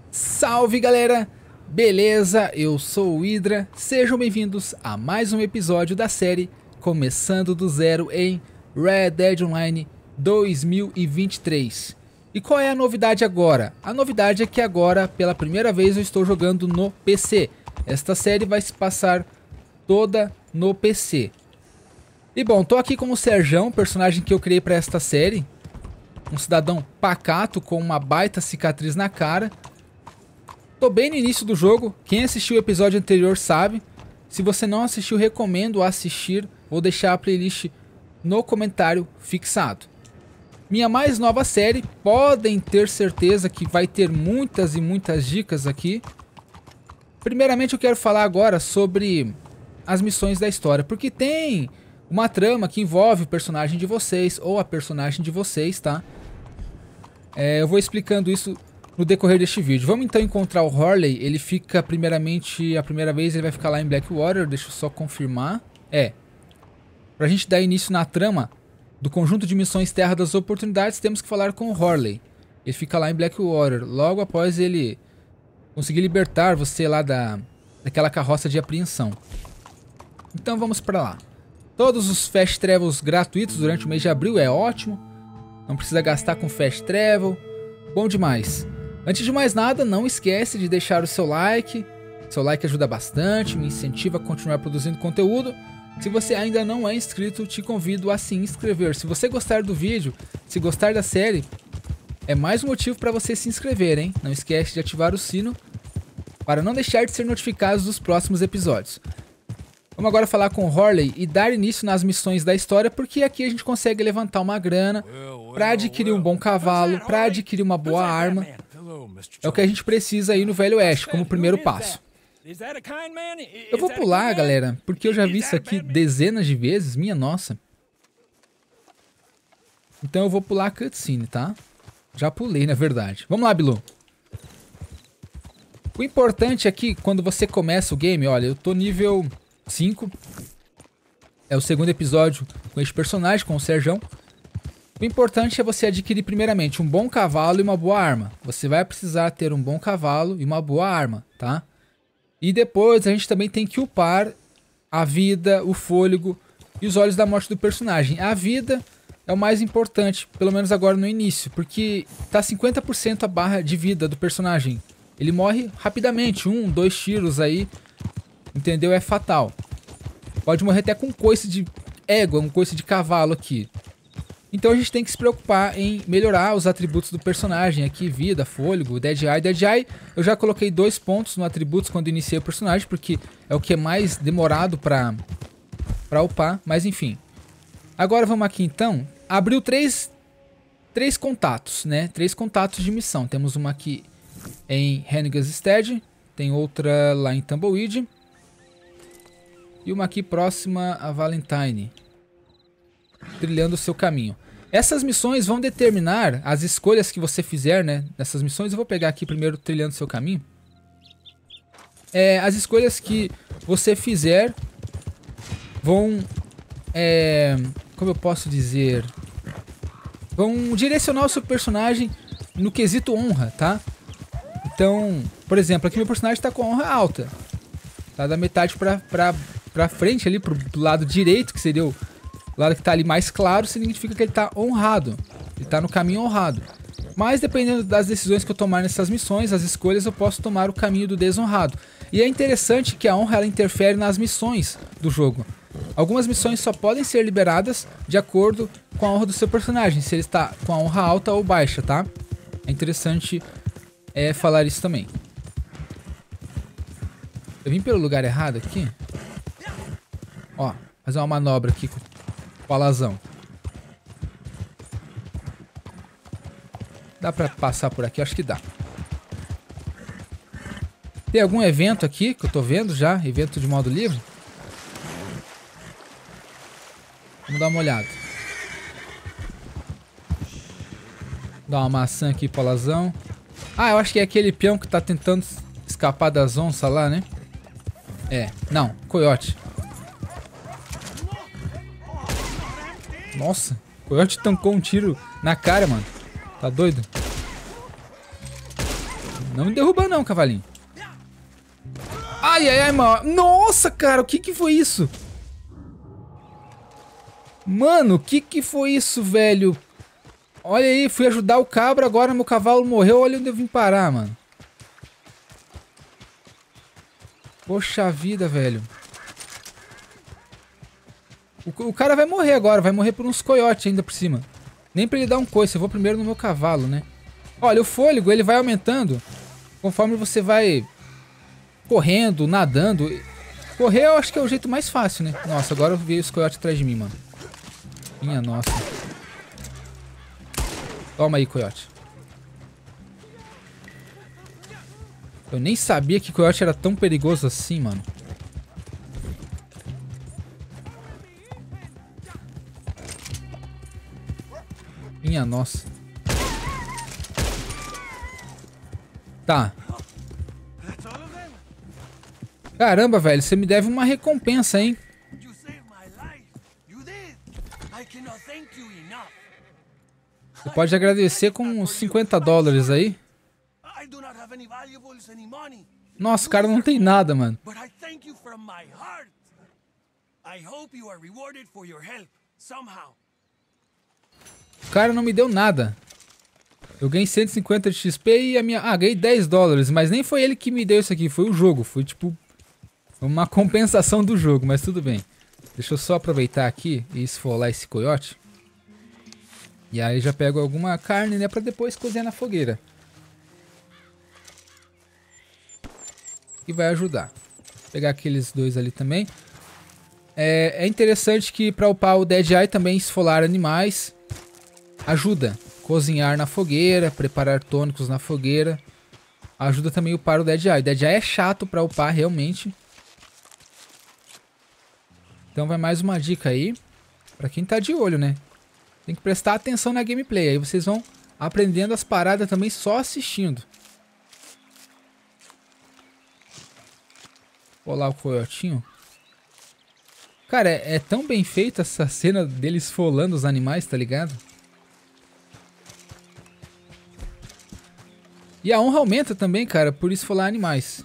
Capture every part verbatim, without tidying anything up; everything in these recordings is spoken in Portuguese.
Salve galera, beleza? Eu sou o Hydra, sejam bem-vindos a mais um episódio da série Começando do Zero em Red Dead Online dois mil e vinte e três. E qual é a novidade agora? A novidade é que agora, pela primeira vez, eu estou jogando no P C. Esta série vai se passar toda no P C. E bom, tô aqui com o Serjão, personagem que eu criei para esta série. Um cidadão pacato com uma baita cicatriz na cara. Tô bem no início do jogo, quem assistiu o episódio anterior sabe. Se você não assistiu, recomendo assistir. Vou deixar a playlist no comentário fixado. Minha mais nova série, podem ter certeza que vai ter muitas e muitas dicas aqui. Primeiramente eu quero falar agora sobre as missões da história, porque tem uma trama que envolve o personagem de vocês, ou a personagem de vocês, tá? É, eu vou explicando isso no decorrer deste vídeo. Vamos então encontrar o Horley. Ele fica primeiramente, a primeira vez ele vai ficar lá em Blackwater, deixa eu só confirmar. É, pra gente dar início na trama do conjunto de missões Terra das Oportunidades, temos que falar com o Horley. Ele fica lá em Blackwater, logo após ele conseguir libertar você lá da, daquela carroça de apreensão. Então vamos pra lá. Todos os Fast Travels gratuitos durante o mês de abril, é ótimo. Não precisa gastar com Fast Travel, bom demais. Antes de mais nada, não esquece de deixar o seu like. Seu like ajuda bastante, me incentiva a continuar produzindo conteúdo. Se você ainda não é inscrito, te convido a se inscrever. Se você gostar do vídeo, se gostar da série, é mais um motivo para você se inscrever, hein? Não esquece de ativar o sino para não deixar de ser notificado dos próximos episódios. Vamos agora falar com o Horley e dar início nas missões da história, porque aqui a gente consegue levantar uma grana para adquirir um bom cavalo, para adquirir uma boa arma. É o que a gente precisa aí no Velho Oeste, como primeiro passo. Eu vou pular, galera, porque eu já vi isso aqui dezenas de vezes, minha nossa. Então eu vou pular a cutscene, tá? Já pulei, na verdade. Vamos lá, Bilu. O importante aqui, quando você começa o game, olha, eu tô nível cinco. É o segundo episódio com este personagem, com o Serjão. O importante é você adquirir primeiramente um bom cavalo e uma boa arma. Você vai precisar ter um bom cavalo e uma boa arma, tá? E depois a gente também tem que upar a vida, o fôlego e os olhos da morte do personagem. A vida é o mais importante, pelo menos agora no início, porque tá cinquenta por cento a barra de vida do personagem. Ele morre rapidamente, um, dois tiros aí, entendeu? É fatal. Pode morrer até com um coice de égua, um coice de cavalo aqui. Então a gente tem que se preocupar em melhorar os atributos do personagem aqui, vida, fôlego, Dead Eye. Dead Eye eu já coloquei dois pontos no atributos quando iniciei o personagem, porque é o que é mais demorado pra, pra upar, mas enfim. Agora vamos aqui então, abriu três, três contatos, né, três contatos de missão. Temos uma aqui em Hennigan's Stead, tem outra lá em Tumbleweed e uma aqui próxima a Valentine. Trilhando o seu caminho. Essas missões vão determinar as escolhas que você fizer, né? Nessas missões eu vou pegar aqui primeiro trilhando o seu caminho. É, as escolhas que você fizer vão, é, como eu posso dizer, vão direcionar o seu personagem no quesito honra, tá? Então, por exemplo, aqui meu personagem está com a honra alta, tá da metade pra, pra, pra frente ali, pro lado direito, que seria o o lado que está ali mais claro, significa que ele está honrado. Ele está no caminho honrado. Mas dependendo das decisões que eu tomar nessas missões, as escolhas, eu posso tomar o caminho do desonrado. E é interessante que a honra ela interfere nas missões do jogo. Algumas missões só podem ser liberadas de acordo com a honra do seu personagem, se ele está com a honra alta ou baixa, tá? É interessante é, falar isso também. Eu vim pelo lugar errado aqui? Ó, fazer uma manobra aqui com o alazão. Dá pra passar por aqui? Acho que dá. Tem algum evento aqui que eu tô vendo já? Evento de modo livre? Vamos dar uma olhada. Dá uma maçã aqui pro alazão. Ah, eu acho que é aquele peão que tá tentando escapar das onças lá, né? É, não, coiote. Nossa, o coiote tancou um tiro na cara, mano. Tá doido? Não me derruba não, cavalinho. Ai, ai, ai, mano. Nossa, cara, o que que foi isso? Mano, o que que foi isso, velho? Olha aí, fui ajudar o cabra, agora meu cavalo morreu. Olha onde eu vim parar, mano. Poxa vida, velho. O, o cara vai morrer agora, vai morrer por uns coiotes ainda por cima. Nem pra ele dar um coice, eu vou primeiro no meu cavalo, né? Olha, o fôlego, ele vai aumentando conforme você vai correndo, nadando. Correr eu acho que é o jeito mais fácil, né? Nossa, agora eu vi os coiotes atrás de mim, mano. Minha nossa. Toma aí, coiote. Eu nem sabia que coiote era tão perigoso assim, mano. Minha nossa. Tá. Caramba, velho, você me deve uma recompensa, hein? Você pode agradecer com uns cinquenta dólares aí. Nossa, o cara não tem nada, mano. O cara não me deu nada. Eu ganhei cento e cinquenta de X P e a minha... Ah, ganhei dez dólares, mas nem foi ele que me deu isso aqui, foi o jogo. Foi tipo uma compensação do jogo, mas tudo bem. Deixa eu só aproveitar aqui e esfolar esse coiote. E aí já pego alguma carne, né, pra depois cozinhar na fogueira. E vai ajudar. Vou pegar aqueles dois ali também. É, é interessante que pra upar o Dead Eye também esfolar animais ajuda. Cozinhar na fogueira, preparar tônicos na fogueira. Ajuda também a upar o Dead Eye. O Dead Eye é chato pra upar realmente. Então vai mais uma dica aí. Pra quem tá de olho, né? Tem que prestar atenção na gameplay. Aí vocês vão aprendendo as paradas também só assistindo. Olha lá o coiotinho. Cara, é, é tão bem feita essa cena dele esfolando os animais, tá ligado? E a honra aumenta também, cara, por esfolar animais.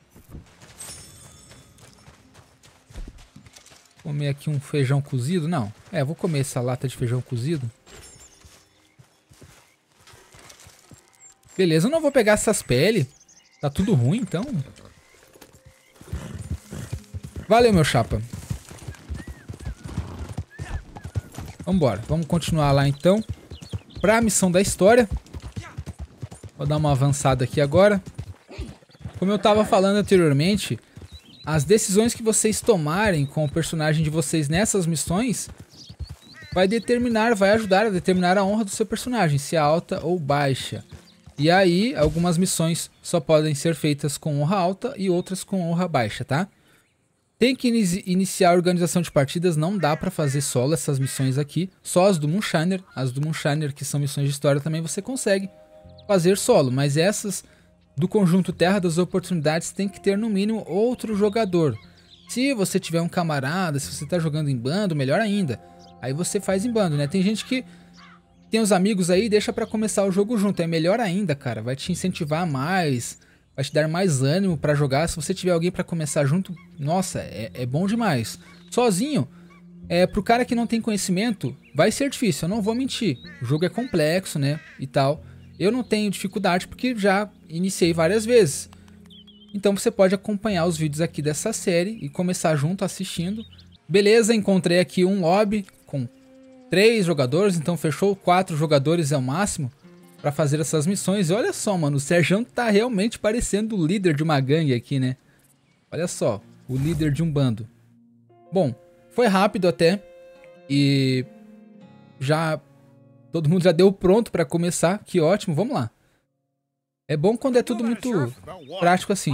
Comer aqui um feijão cozido? Não. É, vou comer essa lata de feijão cozido. Beleza, eu não vou pegar essas peles. Tá tudo ruim, então. Valeu, meu chapa. Vambora, vamos continuar lá então. Pra missão da história. Vou dar uma avançada aqui agora. Como eu tava falando anteriormente, as decisões que vocês tomarem com o personagem de vocês nessas missões vai determinar, vai ajudar a determinar a honra do seu personagem, se é alta ou baixa. E aí, algumas missões só podem ser feitas com honra alta e outras com honra baixa, tá? Tem que in iniciar a organização de partidas, não dá pra fazer solo essas missões aqui, só as do Moonshiner. As do Moonshiner, que são missões de história, também você consegue fazer solo, mas essas do conjunto Terra das Oportunidades tem que ter no mínimo outro jogador. Se você tiver um camarada, se você tá jogando em bando, melhor ainda. Aí você faz em bando, né? Tem gente que tem os amigos aí e deixa pra começar o jogo junto. É melhor ainda, cara. Vai te incentivar mais, vai te dar mais ânimo pra jogar. Se você tiver alguém pra começar junto, nossa, é, é bom demais. Sozinho, é, pro cara que não tem conhecimento, vai ser difícil, eu não vou mentir. O jogo é complexo, né? E tal. Eu não tenho dificuldade porque já iniciei várias vezes. Então você pode acompanhar os vídeos aqui dessa série e começar junto assistindo. Beleza, encontrei aqui um lobby com três jogadores, então fechou, quatro jogadores é o máximo para fazer essas missões. E olha só, mano, o Serjão tá realmente parecendo o líder de uma gangue aqui, né? Olha só, o líder de um bando. Bom, foi rápido até e já... todo mundo já deu pronto pra começar, que ótimo, vamos lá. É bom quando é tudo muito prático assim.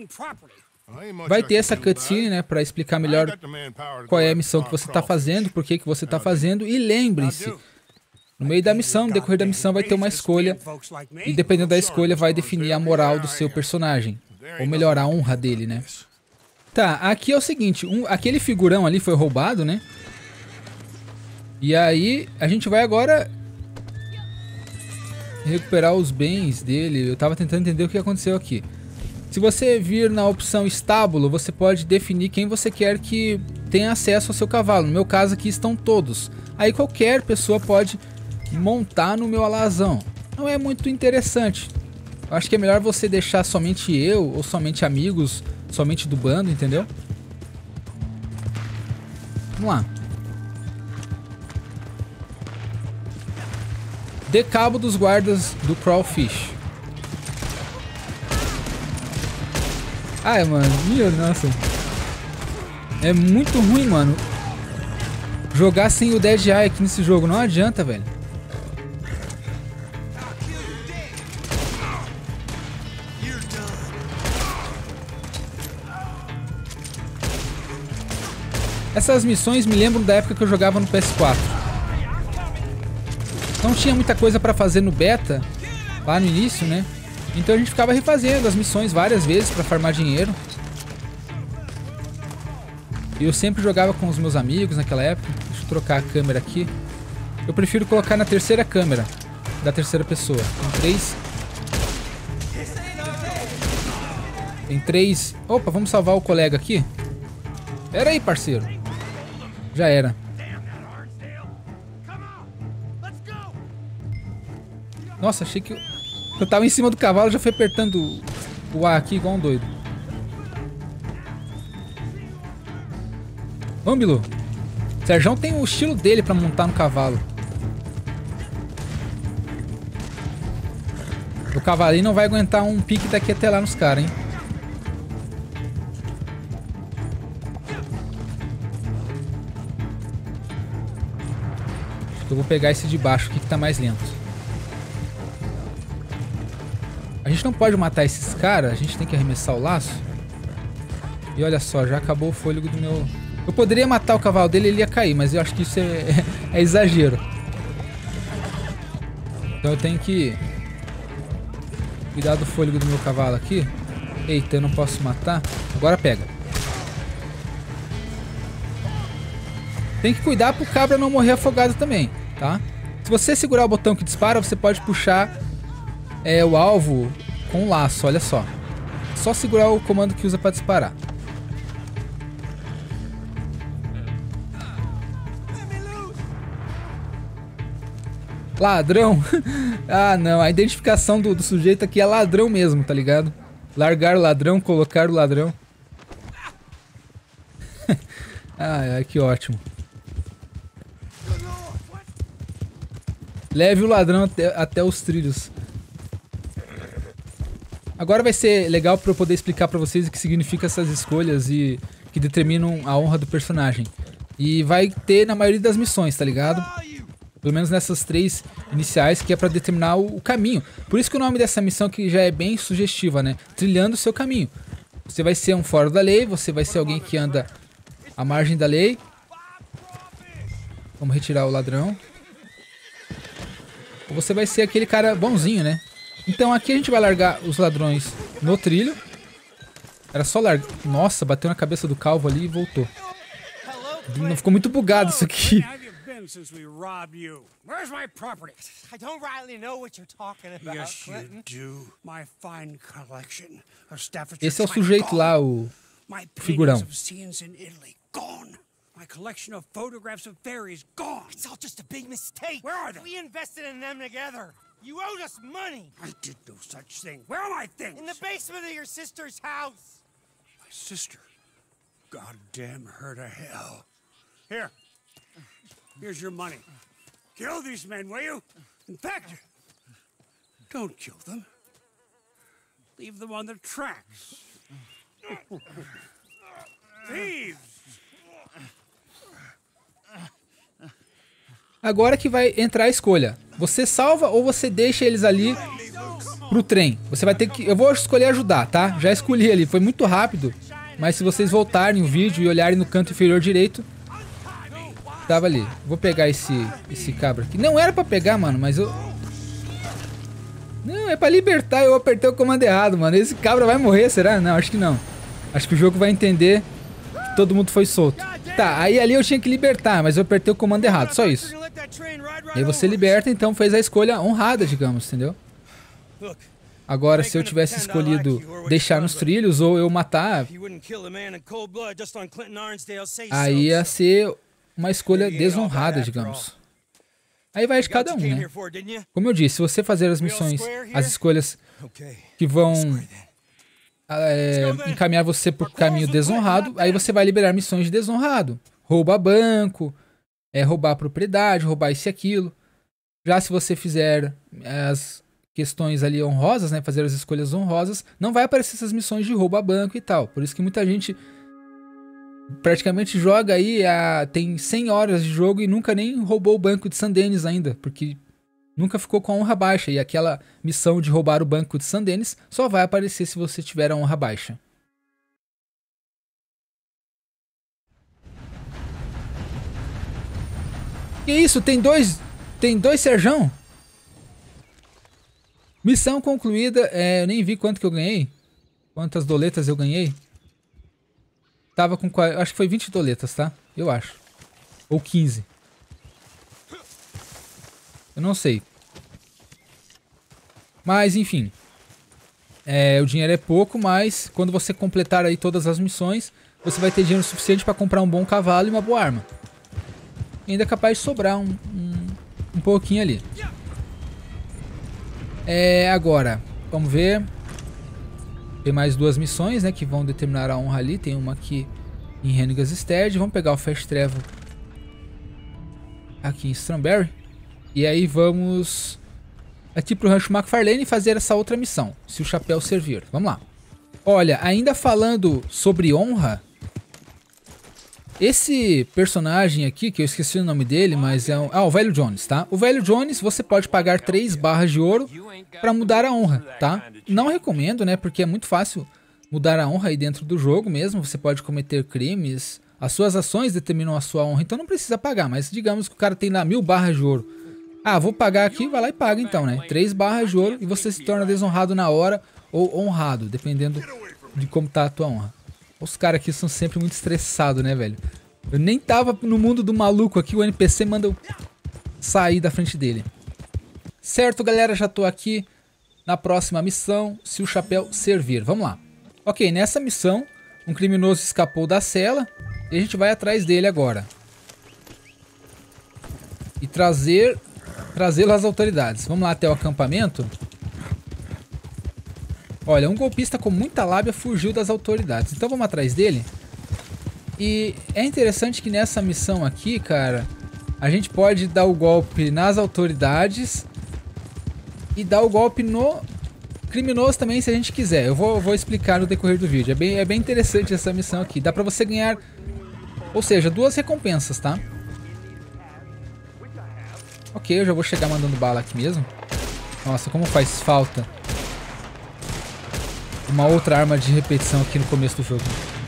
Vai ter essa cutscene, né, pra explicar melhor qual é a missão que você tá fazendo, por que que você tá fazendo. E lembrem-se, no meio da missão, no decorrer da missão vai ter uma escolha. E dependendo da escolha vai definir a moral do seu personagem. Ou melhor, a honra dele, né. Tá, aqui é o seguinte, um, aquele figurão ali foi roubado, né. E aí, a gente vai agora recuperar os bens dele. Eu tava tentando entender o que aconteceu aqui. Se você vir na opção estábulo, você pode definir quem você quer que tenha acesso ao seu cavalo. No meu caso aqui estão todos. Aí qualquer pessoa pode montar no meu alazão. Não é muito interessante. Eu acho que é melhor você deixar somente eu, ou somente amigos, somente do bando, entendeu? Vamos lá. Dê cabo dos guardas do Crawfish. Ai, mano, minha nossa. É muito ruim, mano. Jogar sem o Dead Eye aqui nesse jogo não adianta, velho. Essas missões me lembram da época que eu jogava no P S quatro. Não tinha muita coisa pra fazer no beta, lá no início, né? Então a gente ficava refazendo as missões várias vezes pra farmar dinheiro. E eu sempre jogava com os meus amigos naquela época. Deixa eu trocar a câmera aqui. Eu prefiro colocar na terceira câmera, da terceira pessoa. Tem três... Tem três... Opa, vamos salvar o colega aqui? Pera aí, parceiro. Já era. Nossa, achei que eu, eu tava em cima do cavalo, já fui apertando o A aqui igual um doido. Vamos, Bilu. O Serjão tem o estilo dele pra montar no cavalo. O cavalinho não vai aguentar um pique daqui até lá nos caras, hein? Eu vou pegar esse de baixo aqui que tá mais lento. A gente não pode matar esses caras, a gente tem que arremessar o laço. E olha só, já acabou o fôlego do meu... Eu poderia matar o cavalo dele e ele ia cair, mas eu acho que isso é, é, é exagero. Então eu tenho que cuidar do fôlego do meu cavalo aqui. Eita, eu não posso matar. Agora pega. Tem que cuidar pro cabra não morrer afogado também, tá? Se você segurar o botão que dispara, você pode puxar é, o alvo com o laço, olha só. Só segurar o comando que usa pra disparar. Ladrão. Ah, não. A identificação do, do sujeito aqui é ladrão mesmo, tá ligado? Largar o ladrão, colocar o ladrão. Ai, ai, que ótimo. Leve o ladrão até, até os trilhos. Agora vai ser legal para eu poder explicar para vocês o que significa essas escolhas e que determinam a honra do personagem. E vai ter na maioria das missões, tá ligado? Pelo menos nessas três iniciais, que é para determinar o, o caminho. Por isso que o nome dessa missão que já é bem sugestiva, né? Trilhando o seu caminho. Você vai ser um fora da lei, você vai ser alguém que anda à margem da lei. Vamos retirar o ladrão. Ou você vai ser aquele cara bonzinho, né? Então aqui a gente vai largar os ladrões no trilho. Era só largar... Nossa, bateu na cabeça do calvo ali e voltou. Ficou muito bugado isso aqui. Since we robbed you. Where's my property? I don't rightly know what you're talking about, Yes, Clinton. you do. My fine collection of Staffordshire Esse é o china sujeito gone. lá, o My figurão. paintings of scenes in Italy gone. My collection of photographs of fairies gone. It's all just a big mistake. Where are they? We invested in them together. You owed us money. I did no such thing. Where are my things? In the basement of your sister's house. My sister. Goddamn her to hell. Here. Here's your money. Kill these men, will you? In fact, don't kill them. Leave them on the tracks. Thieves! Agora que vai entrar a escolha. Você salva ou você deixa eles ali pro trem. Você vai ter que... Eu vou escolher ajudar, tá? Já escolhi ali. Foi muito rápido. Mas se vocês voltarem o vídeo e olharem no canto inferior direito... Tava ali. Vou pegar esse, esse cabra aqui. Não era pra pegar, mano, mas eu... Não, é pra libertar. Eu apertei o comando errado, mano. Esse cabra vai morrer, será? Não, acho que não. Acho que o jogo vai entender que todo mundo foi solto. Tá, aí ali eu tinha que libertar, mas eu apertei o comando errado, só isso. E aí você liberta, então fez a escolha honrada, digamos, entendeu? Agora, se eu tivesse escolhido deixar nos trilhos ou eu matar, aí ia ser uma escolha desonrada, digamos. Aí vai de cada um, né? Como eu disse, se você fazer as missões, as escolhas que vão é, encaminhar você por caminho desonrado, aí você vai liberar missões de desonrado. Roubar banco, é, roubar propriedade, roubar isso e aquilo. Já se você fizer as questões ali honrosas, né, fazer as escolhas honrosas, não vai aparecer essas missões de roubo a banco e tal. Por isso que muita gente praticamente joga aí, a, tem cem horas de jogo e nunca nem roubou o banco de Saint Denis ainda, porque nunca ficou com a honra baixa. E aquela missão de roubar o banco de Saint Denis só vai aparecer se você tiver a honra baixa. Que isso? Tem dois, tem dois Serjão? Missão concluída, é, eu nem vi quanto que eu ganhei. Quantas doletas eu ganhei. Tava com, acho que foi vinte doletas, tá? Eu acho. Ou quinze. Eu não sei. Mas, enfim. É, o dinheiro é pouco, mas quando você completar aí todas as missões, você vai ter dinheiro suficiente para comprar um bom cavalo e uma boa arma. E ainda é capaz de sobrar um, um, um pouquinho ali. É, agora, vamos ver. Tem mais duas missões, né, que vão determinar a honra ali. Tem uma aqui em Hennigan's Stead. Vamos pegar o Fast Travel aqui em Stranberry. E aí vamos aqui pro Rancho McFarlane fazer essa outra missão, se o chapéu servir. Vamos lá. Olha, ainda falando sobre honra, esse personagem aqui, que eu esqueci o nome dele, mas é um... Ah, o Velho Jones, tá? O Velho Jones, você pode pagar três barras de ouro para mudar a honra, tá? Não recomendo, né? Porque é muito fácil mudar a honra aí dentro do jogo mesmo. Você pode cometer crimes, as suas ações determinam a sua honra, então não precisa pagar. Mas digamos que o cara tem lá mil barras de ouro. Ah, vou pagar aqui, vai lá e paga então, né? Três barras de ouro e você se torna desonrado na hora ou honrado, dependendo de como tá a tua honra. Os caras aqui são sempre muito estressados, né, velho? Eu nem tava no mundo do maluco aqui, o N P C manda eu sair da frente dele. Certo, galera, já tô aqui na próxima missão, se o chapéu servir. Vamos lá. Ok, nessa missão, um criminoso escapou da cela e a gente vai atrás dele agora. E trazer trazê-lo às autoridades. Vamos lá até o acampamento. Olha, um golpista com muita lábia fugiu das autoridades. Então vamos atrás dele. E é interessante que nessa missão aqui, cara, a gente pode dar o golpe nas autoridades e dar o golpe no criminoso também, se a gente quiser. Eu vou, vou explicar no decorrer do vídeo. É bem, é bem interessante essa missão aqui. Dá pra você ganhar, ou seja, duas recompensas, tá? Ok, eu já vou chegar mandando bala aqui mesmo. Nossa, como faz falta uma outra arma de repetição aqui no começo do jogo.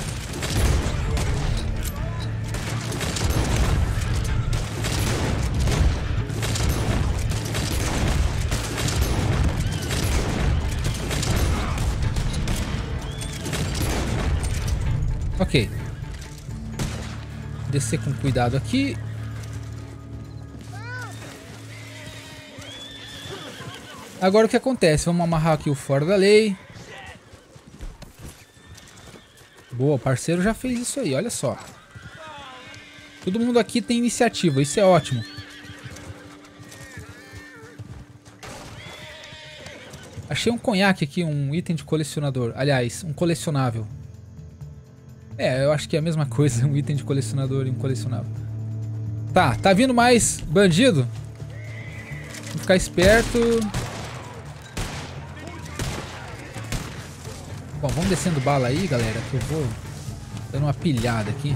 Ok. Descer com cuidado aqui. Agora o que acontece? Vamos amarrar aqui o fora da lei. Boa, o parceiro já fez isso aí, olha só. Todo mundo aqui tem iniciativa, isso é ótimo. Achei um conhaque aqui, um item de colecionador. Aliás, um colecionável. É, eu acho que é a mesma coisa, um item de colecionador e um colecionável. Tá, tá vindo mais bandido? Vou ficar esperto. Bom, vamos descendo bala aí, galera, que eu vou dando uma pilhada aqui.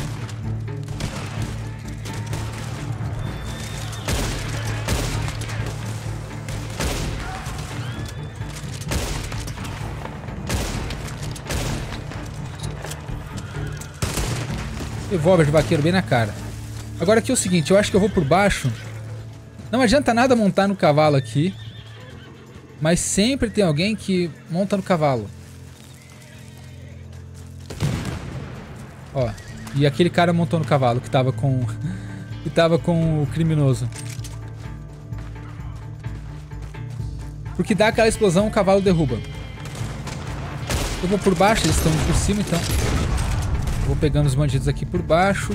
Revólver de vaqueiro bem na cara. Agora aqui é o seguinte, eu acho que eu vou por baixo. Não adianta nada montar no cavalo aqui, mas sempre tem alguém que monta no cavalo. Ó, E aquele cara montou no cavalo que tava com... que tava com o criminoso. Porque dá aquela explosão, o cavalo derruba. Eu vou por baixo, eles estão por cima, então... Vou pegando os bandidos aqui por baixo.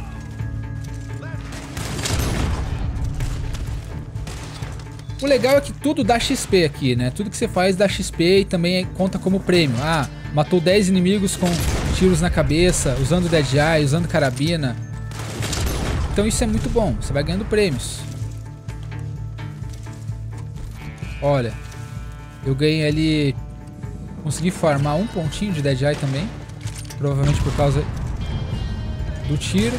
O legal é que tudo dá X P aqui, né? Tudo que você faz dá X P e também conta como prêmio. Ah, matou dez inimigos com tiros na cabeça, usando Dead Eye, usando carabina. Então isso é muito bom, você vai ganhando prêmios. Olha, eu ganhei ali... Consegui farmar um pontinho de Dead Eye também. Provavelmente por causa do tiro.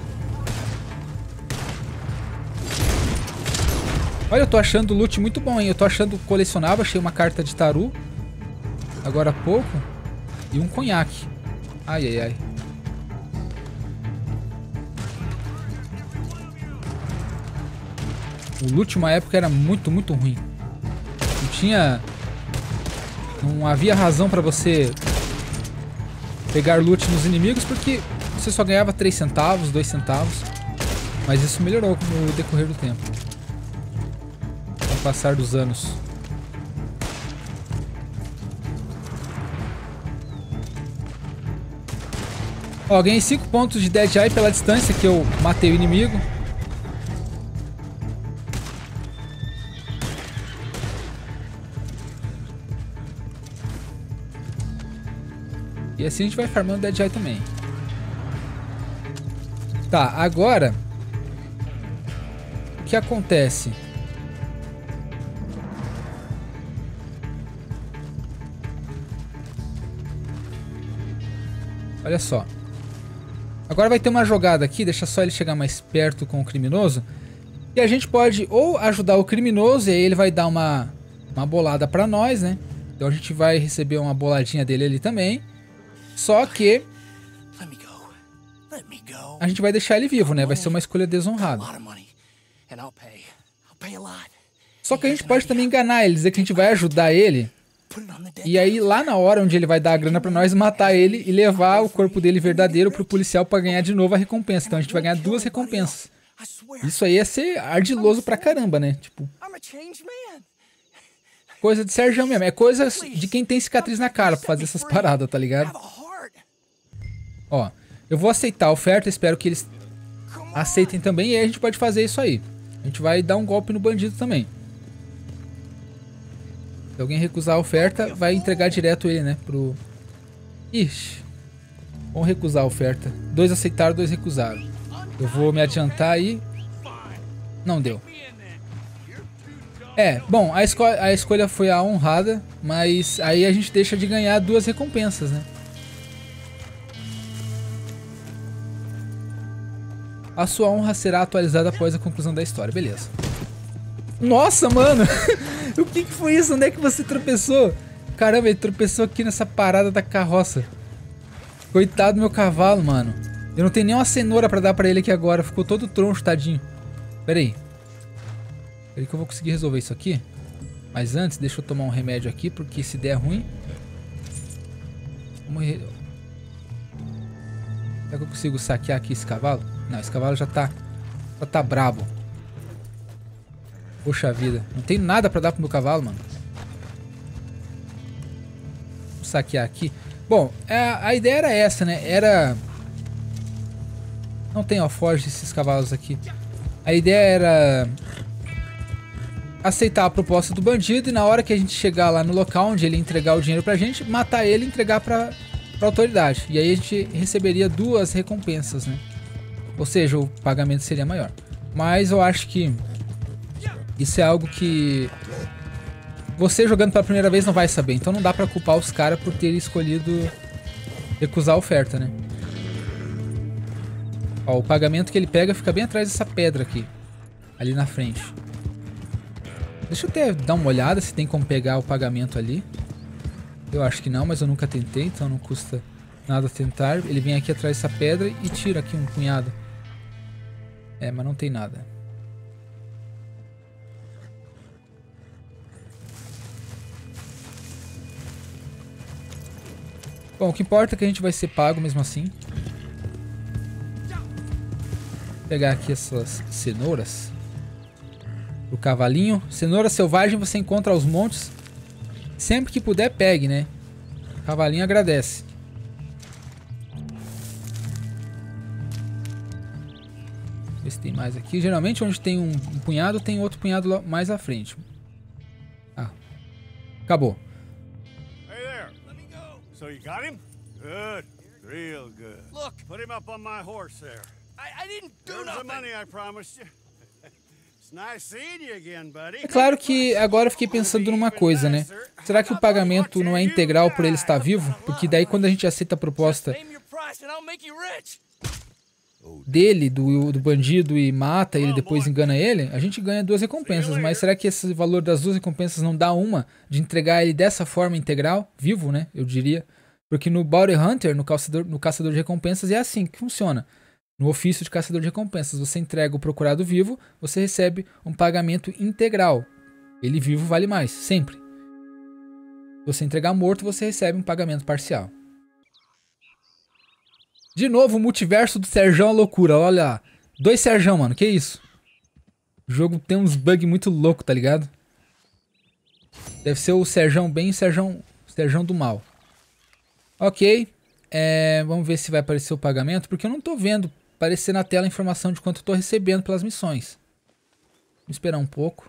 Olha, eu tô achando o loot muito bom, hein? Eu tô achando colecionável, achei uma carta de Taru agora há pouco. E um conhaque. Ai, ai, ai. O loot uma época era muito, muito ruim. Não tinha... Não havia razão pra você pegar loot nos inimigos, porque você só ganhava três centavos, dois centavos. Mas isso melhorou com o decorrer do tempo. Com o passar dos anos. Ó, ganhei cinco pontos de Dead Eye pela distância que eu matei o inimigo. E assim a gente vai farmando Dead Eye também. Tá, agora... O que acontece? Olha só. Agora vai ter uma jogada aqui, deixa só ele chegar mais perto com o criminoso. E a gente pode ou ajudar o criminoso, e aí ele vai dar uma, uma bolada pra nós, né? Então a gente vai receber uma boladinha dele ali também. Só que a gente vai deixar ele vivo, né? Vai ser uma escolha desonrada. Só que a gente pode também enganar ele, dizer que a gente vai ajudar ele. E aí lá na hora onde ele vai dar a grana pra nós, matar ele e levar o corpo dele verdadeiro pro policial pra ganhar de novo a recompensa. Então a gente vai ganhar duas recompensas. Isso aí ia ser ardiloso pra caramba, né? Tipo... Coisa de Sérgio mesmo. É coisa de quem tem cicatriz na cara pra fazer essas paradas, tá ligado? Ó, eu vou aceitar a oferta, espero que eles aceitem também. E aí a gente pode fazer isso aí. A gente vai dar um golpe no bandido também. Se alguém recusar a oferta, vai entregar direto ele, né? Pro... Ixi. Vamos recusar a oferta. Dois aceitaram, dois recusaram. Eu vou me adiantar aí. Não deu. É, bom, a, esco a escolha foi a honrada, mas aí a gente deixa de ganhar duas recompensas, né? A sua honra será atualizada após a conclusão da história, beleza. Nossa, mano! O que que foi isso? Onde é que você tropeçou? Caramba, ele tropeçou aqui nessa parada da carroça. Coitado do meu cavalo, mano. Eu não tenho nem uma cenoura pra dar pra ele aqui agora. Ficou todo troncho, tadinho. Pera aí. Pera aí que eu vou conseguir resolver isso aqui. Mas antes, deixa eu tomar um remédio aqui, porque se der ruim... Vamos re... Será que eu consigo saquear aqui esse cavalo? Não, esse cavalo já tá... Já tá brabo. Poxa vida. Não tem nada pra dar pro meu cavalo, mano. Vou saquear aqui. Bom, a, a ideia era essa, né? Era... Não tem alforje esses cavalos aqui. A ideia era... aceitar a proposta do bandido e na hora que a gente chegar lá no local onde ele entregar o dinheiro pra gente, matar ele e entregar pra, pra autoridade. E aí a gente receberia duas recompensas, né? Ou seja, o pagamento seria maior. Mas eu acho que isso é algo que você jogando pela primeira vez não vai saber. Então não dá pra culpar os caras por terem escolhido recusar a oferta, né? Ó, o pagamento que ele pega fica bem atrás dessa pedra aqui. Ali na frente. Deixa eu até dar uma olhada se tem como pegar o pagamento ali. Eu acho que não, mas eu nunca tentei, então não custa nada tentar. Ele vem aqui atrás dessa pedra e tira aqui um punhado. É, mas não tem nada. Bom, o que importa é que a gente vai ser pago mesmo assim. pegar aqui essas cenouras. O cavalinho. Cenoura selvagem você encontra aos montes. Sempre que puder, pegue, né? O cavalinho agradece. Ver se tem mais aqui. Geralmente onde tem um, um punhado, tem outro punhado mais à frente. Ah. Acabou. Hey there. Let me go. So you got him? Good. Real good. Look. Put him up on my horse there. I, I didn't do There's the nothing. money I promised you. It's nice seeing you again, buddy. É claro que agora eu fiquei pensando numa coisa, né? Será que o pagamento não é integral por ele estar vivo? Porque daí quando a gente aceita a proposta Name your price and I'll make you rich. dele, do, do bandido, e mata ele, depois engana ele, a gente ganha duas recompensas. Mas será que esse valor das duas recompensas não dá uma de entregar ele dessa forma integral, vivo, né? Eu diria. Porque no Bounty Hunter, no caçador, no caçador de recompensas, é assim que funciona. No ofício de caçador de recompensas, você entrega o procurado vivo, você recebe um pagamento integral. Ele vivo vale mais, sempre. Se você entregar morto, você recebe um pagamento parcial. De novo, o multiverso do Serjão é loucura. Olha lá. Dois Serjão, mano. Que isso? O jogo tem uns bugs muito loucos, tá ligado? Deve ser o Serjão bem e Serjão, Serjão do mal. Ok. É, vamos ver se vai aparecer o pagamento. Porque eu não tô vendo aparecer na tela a informação de quanto eu tô recebendo pelas missões. Vamos esperar um pouco.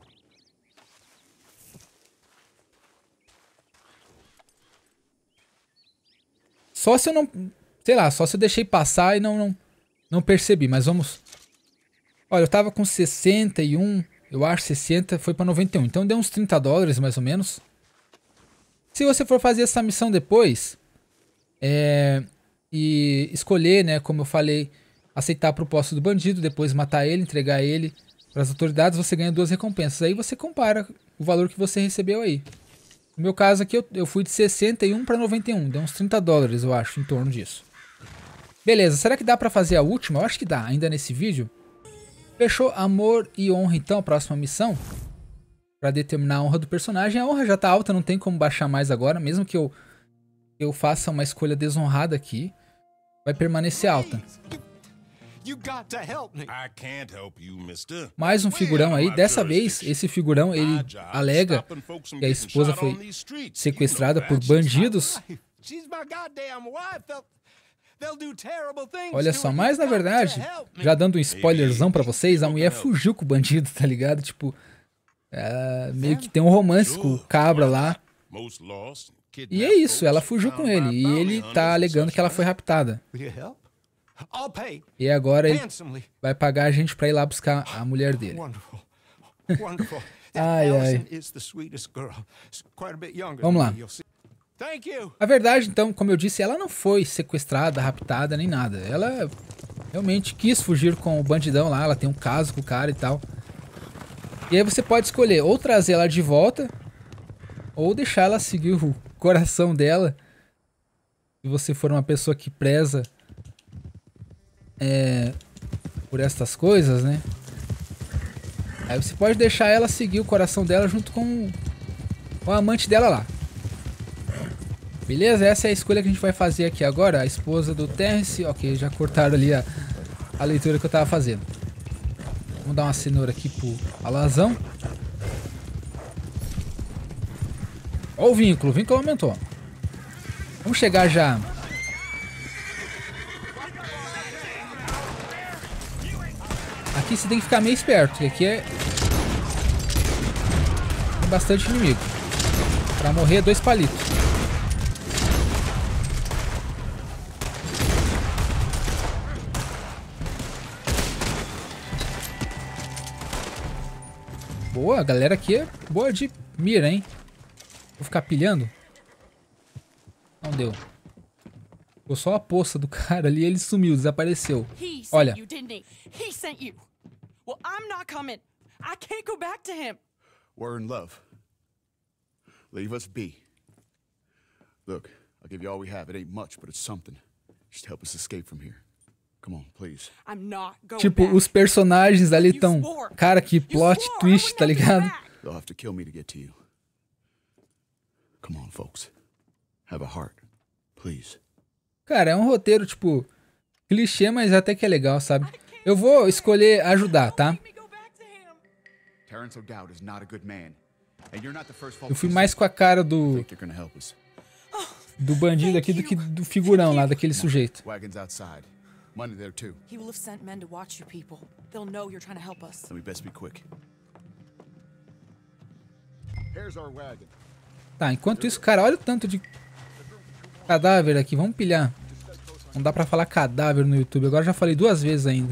Só se eu não... Sei lá, só se eu deixei passar e não, não, não percebi, mas vamos... Olha, eu tava com sessenta e um, eu acho sessenta, foi pra noventa e um. Então deu uns trinta dólares, mais ou menos. Se você for fazer essa missão depois, é, e escolher, né, como eu falei, aceitar a proposta do bandido, depois matar ele, entregar ele para as autoridades, você ganha duas recompensas. Aí você compara o valor que você recebeu aí. No meu caso aqui, eu, eu fui de sessenta e um para noventa e um, deu uns trinta dólares, eu acho, em torno disso. Beleza, será que dá pra fazer a última? Eu acho que dá, ainda nesse vídeo. Fechou amor e honra então, a próxima missão. Pra determinar a honra do personagem. A honra já tá alta, não tem como baixar mais agora. Mesmo que eu, eu faça uma escolha desonrada aqui, vai permanecer alta. You got to help me. I can't help you, mister. Mais um figurão aí. Dessa vez, esse figurão, ele alega que a esposa foi sequestrada por bandidos. She's my goddamn wife. They'll, they'll do terrible things. Olha só, mas na verdade, já dando um spoilerzão pra vocês, a mulher fugiu com o bandido, tá ligado? Tipo, é, meio que tem um romance com o cabra lá. E é isso, ela fugiu com ele. E ele tá alegando que ela foi raptada. Will you help? I'll pay E agora ele handsomely. vai pagar a gente pra ir lá buscar a mulher dele. Wonderful. Wonderful. Ai, ai. Allison is the sweetest girl. She's quite a bit younger Vamos than lá. me, you'll see. Thank you. A verdade, então, como eu disse, ela não foi sequestrada, raptada, nem nada. Ela realmente quis fugir com o bandidão lá, ela tem um caso com o cara e tal. E aí você pode escolher ou trazer ela de volta, ou deixar ela seguir o coração dela. Se você for uma pessoa que preza é, por estas coisas, né? Aí você pode deixar ela seguir o coração dela junto com o amante dela lá. Beleza? Essa é a escolha que a gente vai fazer aqui agora. A esposa do Terrence. Ok, já cortaram ali a, a leitura que eu tava fazendo. Vamos dar uma cenoura aqui pro alazão. Ó o vínculo. O vínculo aumentou. Vamos chegar já. Aqui você tem que ficar meio esperto. Porque aqui é... tem bastante inimigo. Pra morrer, dois palitos. Boa, a galera aqui é boa de mira, hein? Vou ficar pilhando. Não deu. Ficou só a poça do cara ali e ele sumiu, desapareceu. He sent Olha. you, didn't he? He sent you. Well, I'm not coming. I can't go back to him. We're in love. Leave us be. Look, I'll give you all we have. It ain't much, but it's something. Just help us escape from here. Come on, please. I'm not going Tipo, back. os personagens ali You tão... swore. Cara, que You plot swore I twist, would tá not go ligado? back. They'll have to kill me to get to you. Come on, folks. Have a heart. Please. Cara, é um roteiro, tipo... clichê, mas até que é legal, sabe? Eu vou escolher ajudar, tá? Terrence O'Dowd is not a good man. And you're not the first Eu fui mais com a cara do think you're gonna help us. do bandido aqui do que do figurão lá, daquele sujeito. Wagons outside. Money there too. He will have sent men to watch you people. They'll know you're trying to help us. Then we best be quick. Here's our wagon. Tá, enquanto isso, cara, olha o tanto de cadáver aqui. Vamos pilhar. Não dá pra falar cadáver no YouTube. Agora já falei duas vezes ainda.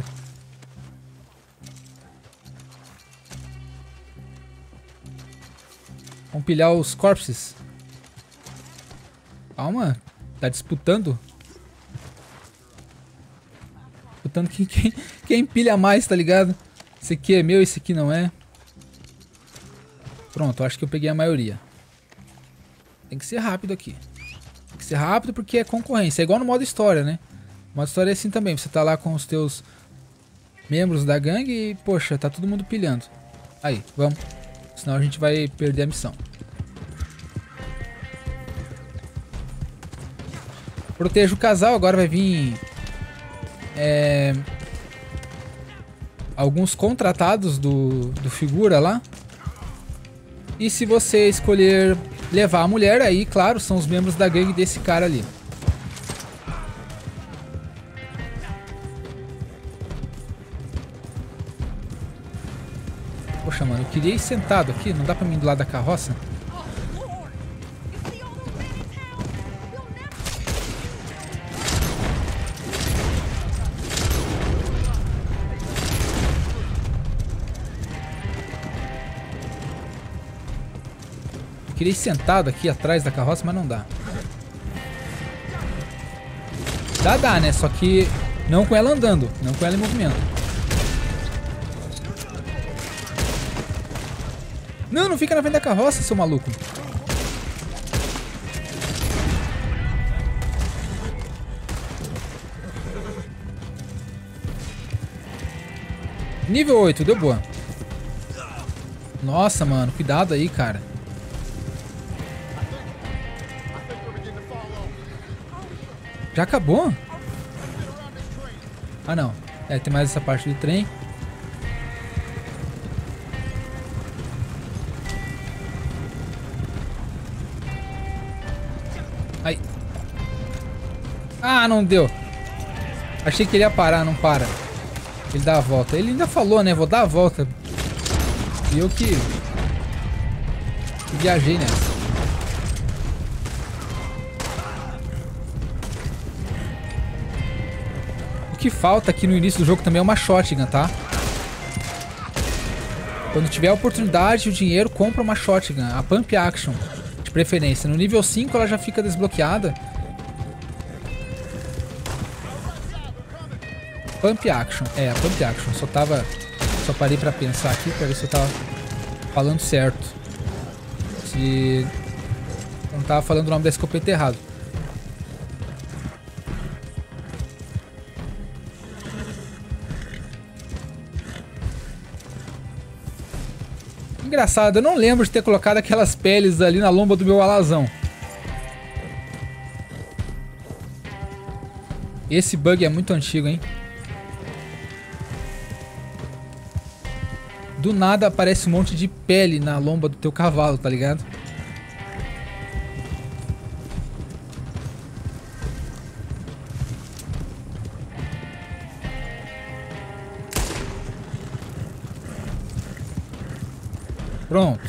Vamos pilhar os corpses. Calma. Tá disputando. Disputando quem, quem, quem pilha mais, tá ligado? Esse aqui é meu, esse aqui não é. Pronto, acho que eu peguei a maioria. Tem que ser rápido aqui. Tem que ser rápido porque é concorrência. É igual no modo história, né? O modo história é assim também. Você tá lá com os teus membros da gangue e, poxa, tá todo mundo pilhando. Aí, vamos. Senão a gente vai perder a missão. Proteja o casal. Agora vai vir... É, alguns contratados do, do figura lá. E se você escolher levar a mulher, aí, claro, são os membros da gangue desse cara ali. Poxa, mano, eu queria ir sentado aqui. Não dá pra mim ir do lado da carroça? Queria ir sentado aqui atrás da carroça, mas não dá. Dá, dá, né? Só que não com ela andando, não com ela em movimento. Não, não fica na frente da carroça, seu maluco. Nível oito, deu boa. Nossa, mano, cuidado aí, cara. Já acabou? Ah, não. É, tem mais essa parte do trem. Ai. Ah, não deu. Achei que ele ia parar, não para. Ele dá a volta. Ele ainda falou, né? Vou dar a volta. E eu que... que viajei nessa. O que falta aqui no início do jogo também é uma shotgun, tá? Quando tiver a oportunidade e o dinheiro, compra uma shotgun. A Pump Action, de preferência. No nível cinco ela já fica desbloqueada. Pump Action. É, a Pump Action. Só tava... Só parei pra pensar aqui pra ver se eu tava falando certo. Se... não tava falando o nome da escopeta errado. Engraçado, eu não lembro de ter colocado aquelas peles ali na lomba do meu alazão. Esse bug é muito antigo, hein? Do nada aparece um monte de pele na lomba do teu cavalo, tá ligado? Pronto.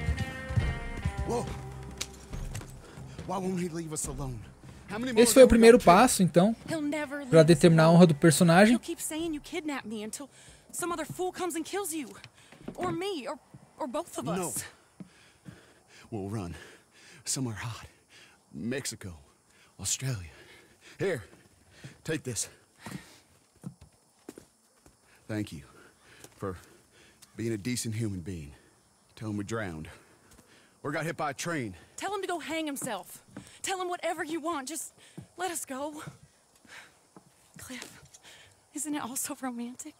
Esse foi o primeiro passo, então, para determinar a honra do personagem. Some other fool comes and kills you, or me, or or both of us. No. We'll run somewhere hot. Mexico, Australia. Here, take this. Thank you for being a decent human being. Tell him we drowned or got hit by a train. Tell him to go hang himself. Tell him whatever you want. Just let us go. Cliff, isn't it all so romantic?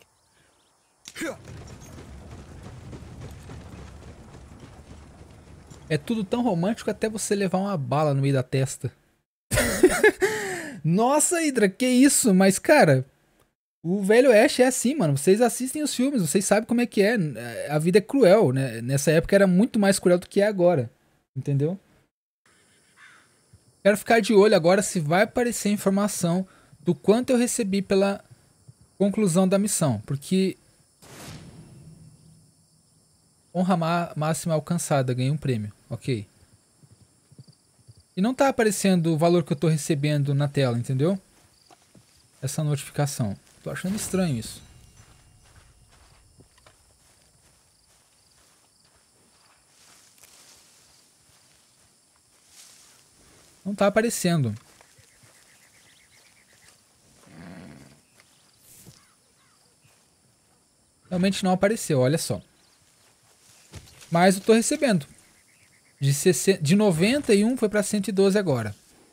É tudo tão romântico até você levar uma bala no meio da testa. Nossa, Hydra, que isso? Mas, cara, O Velho Oeste é assim, mano. Vocês assistem os filmes, vocês sabem como é que é. A vida é cruel, né? Nessa época era muito mais cruel do que é agora. Entendeu? Quero ficar de olho agora se vai aparecer informação do quanto eu recebi pela conclusão da missão. Porque... honra máxima alcançada, ganhei um prêmio. Ok. E não tá aparecendo o valor que eu tô recebendo na tela, entendeu? Essa notificação. Tô achando estranho isso. Não tá aparecendo. Realmente não apareceu, olha só. Mas eu tô recebendo. De, sessenta, de noventa e um foi para cento e doze agora.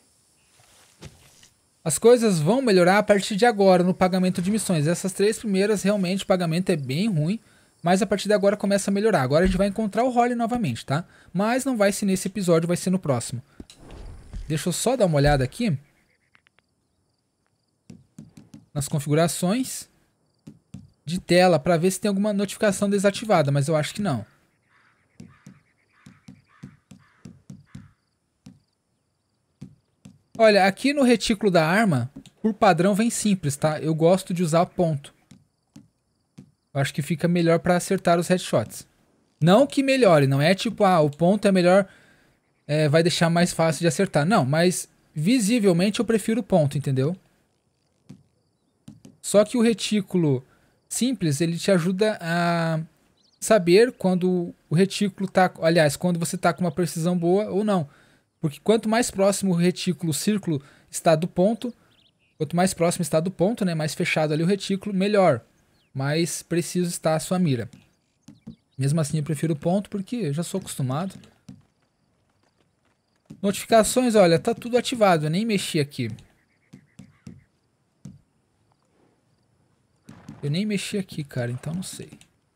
As coisas vão melhorar a partir de agora no pagamento de missões. Essas três primeiras realmente o pagamento é bem ruim. Mas a partir de agora começa a melhorar. Agora a gente vai encontrar o Holly novamente, tá? Mas não vai ser nesse episódio, vai ser no próximo. Deixa eu só dar uma olhada aqui. Nas configurações de tela para ver se tem alguma notificação desativada. Mas eu acho que não. Olha, aqui no retículo da arma, por padrão vem simples, tá? Eu gosto de usar ponto. Eu acho que fica melhor para acertar os headshots. Não que melhore, não é tipo, ah, o ponto é melhor, é, vai deixar mais fácil de acertar. Não, mas visivelmente eu prefiro o ponto, entendeu? Só que o retículo simples, ele te ajuda a saber quando o retículo tá... aliás, quando você tá com uma precisão boa ou não. Porque quanto mais próximo o retículo, o círculo está do ponto, quanto mais próximo está do ponto, né, mais fechado ali o retículo, melhor. Mais preciso está a sua mira. Mesmo assim eu prefiro o ponto porque eu já sou acostumado. Notificações, olha, tá tudo ativado, eu nem mexi aqui. Eu nem mexi aqui, cara, então não sei.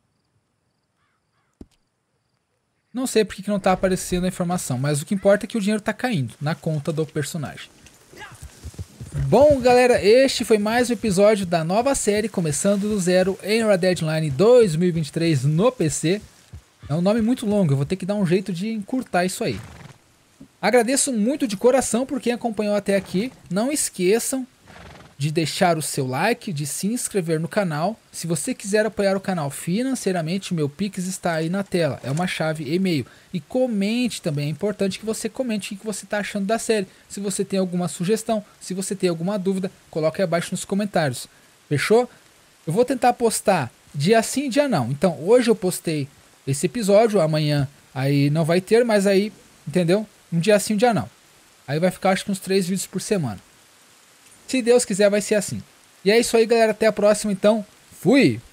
Não sei porque que não tá aparecendo a informação, mas o que importa é que o dinheiro tá caindo na conta do personagem. Bom, galera, este foi mais um episódio da nova série Começando do Zero em Red Dead Online dois mil e vinte e três no P C. É um nome muito longo, eu vou ter que dar um jeito de encurtar isso aí. Agradeço muito de coração por quem acompanhou até aqui. Não esqueçam de deixar o seu like, de se inscrever no canal. Se você quiser apoiar o canal financeiramente, meu Pix está aí na tela. É uma chave e-mail. E comente também, é importante que você comente o que você está achando da série. Se você tem alguma sugestão, se você tem alguma dúvida, coloque aí abaixo nos comentários. Fechou? Eu vou tentar postar dia sim e dia não. Então, hoje eu postei esse episódio, amanhã aí não vai ter, mas aí, entendeu? Um dia sim, um dia não. Aí vai ficar acho que uns três vídeos por semana. Se Deus quiser, vai ser assim. E é isso aí, galera. Até a próxima, então. Fui!